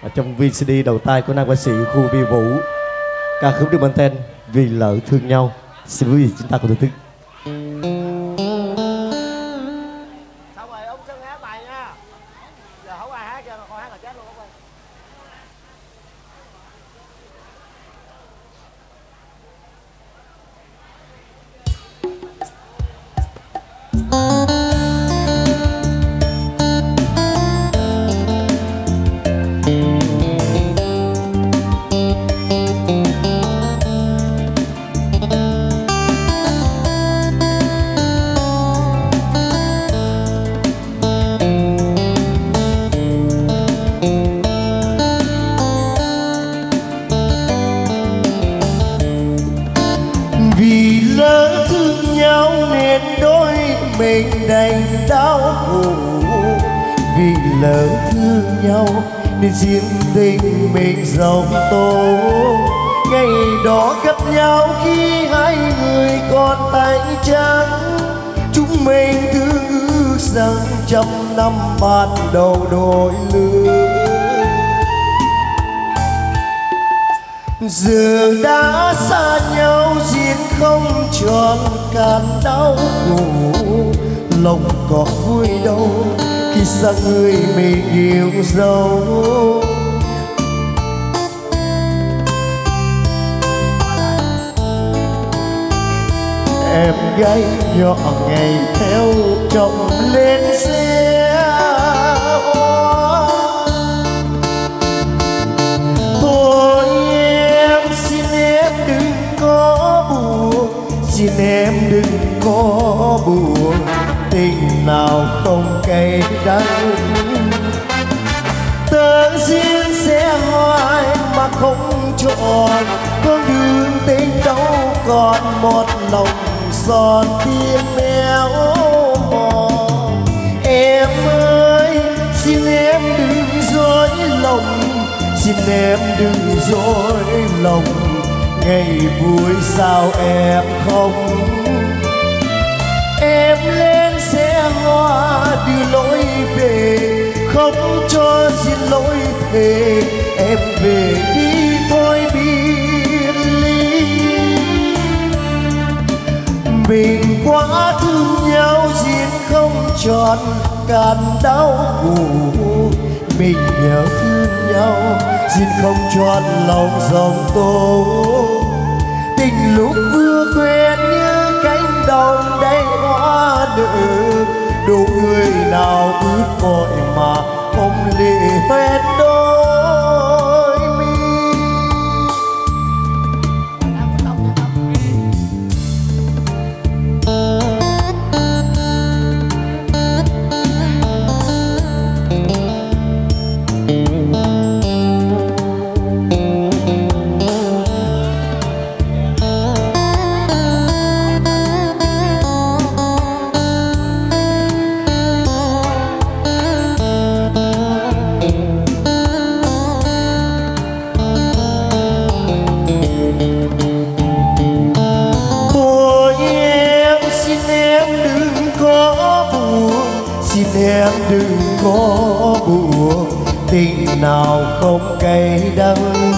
Trong VCD đầu tay của nam ca sĩ khu Biêu Vũ, ca khúc được mang tên Vì Lỡ Thương Nhau. Xin quý vị chúng ta cùng thưởng thức. Xong rồi ông Sơn hát bài nha. Giờ không ai hát cho con hát là chết luôn ông ơi. Vì lỡ thương nhau nên đôi mình đành đau khổ, vì lỡ thương nhau nên riêng tình mình giông tố. Ngày đó gặp nhau khi hai người còn tay trắng, chúng mình thương ước rằng trăm năm ban đầu đôi lứa. Giờ đã xa nhau duyên không tròn cạn đau khổ, lòng có vui đâu khi xa người mình yêu dấu. Em gái nhỏ ngày theo chồng lên xe hoa, thôi em xin em đừng có buồn, xin em đừng có buồn, tình nào không cay đắng. Tớ xin sẽ hoài mà không chọn con đường tình đâu còn một lòng son tim méo mòn. Em ơi xin em đừng dối lòng, xin em đừng dối lòng, ngày vui sao em không. Em lên xe hoa đi lối về, không cho xin lỗi thề, em về đi thôi biệt ly. Mình quá thương nhau duyên không tròn cạn đau khổ, mình nhớ thương nhau duyên không tròn lòng dòng tố. Tình lúc vừa quen như cánh đồng đầy hoa nở, đủ người nào ướt vội mà không lệ hoen đôi mi. Em đừng có buồn, tình nào không cay đắng.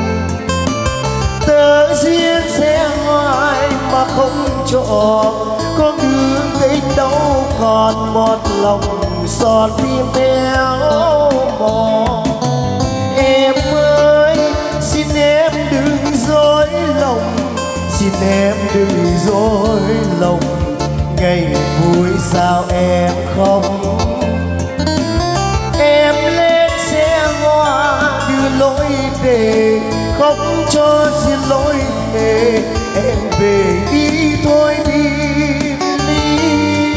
Tớ duyên sẽ hoài mà không chọn con đường tình đâu còn một lòng son tim méo mòn. Em ơi xin em đừng dối lòng, xin em đừng dối lòng, ngày vui sao em không. Em lên xe hoa đưa lối về, không cho xin lỗi thề, em về đi thôi biệt ly.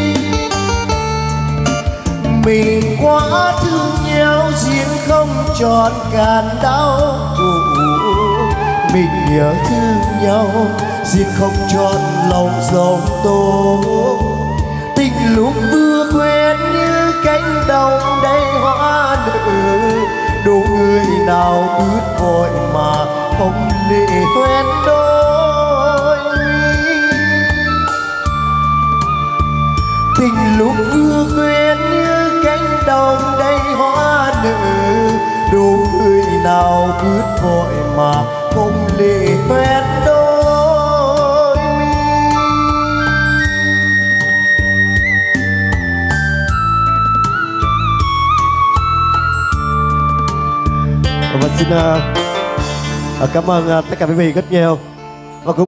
Mình quá thương nhau duyên không tròn cạn đau khổ, mình nhớ thương nhau duyên không tròn lòng dòng tố. Tình lúc vừa quen như cánh đồng đầy hoa nở, đủ người nào ướt vội mà không lệ hoen đôi mi. Tình lúc vừa quen như cánh đồng đầy hoa nở, đủ người nào bước vội mà không lệ hoen đôi mi. Và xin cảm ơn tất cả quý vị rất nhiều. Và cũng